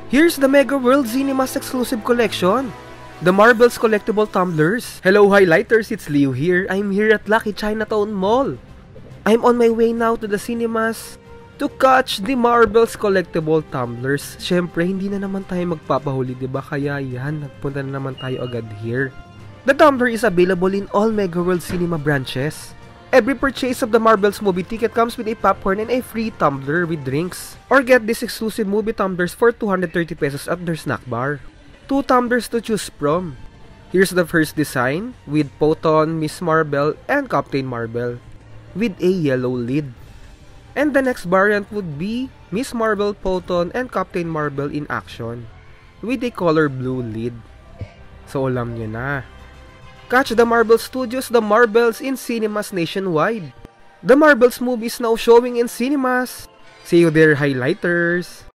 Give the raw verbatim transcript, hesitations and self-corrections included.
Here's the Mega World Cinemas exclusive collection. The Marbles collectible tumblers. Hello highlighters, it's Leo here. I'm here at Lucky Chinatown Mall. I'm on my way now to the cinemas to catch the Marbles collectible tumblers. Syempre, hindi na naman tayo magpapahuli, diba? Kaya yan, nagpunta na naman tayo agad here. The tumbler is available in all Mega World Cinema branches. Every purchase of the Marbles movie ticket comes with a popcorn and a free tumbler with drinks. Or get these exclusive movie tumblers for two hundred thirty pesos at their snack bar. Two tumblers to choose from. Here's the first design with Photon, Miss Marvel, and Captain Marvel with a yellow lid. And the next variant would be Miss Marvel, Photon, and Captain Marvel in action with a color blue lid. So alam nyo na. Catch the Marvel Studios, the Marvels in cinemas nationwide. The Marvels movie is now showing in cinemas. See you there, highlighters!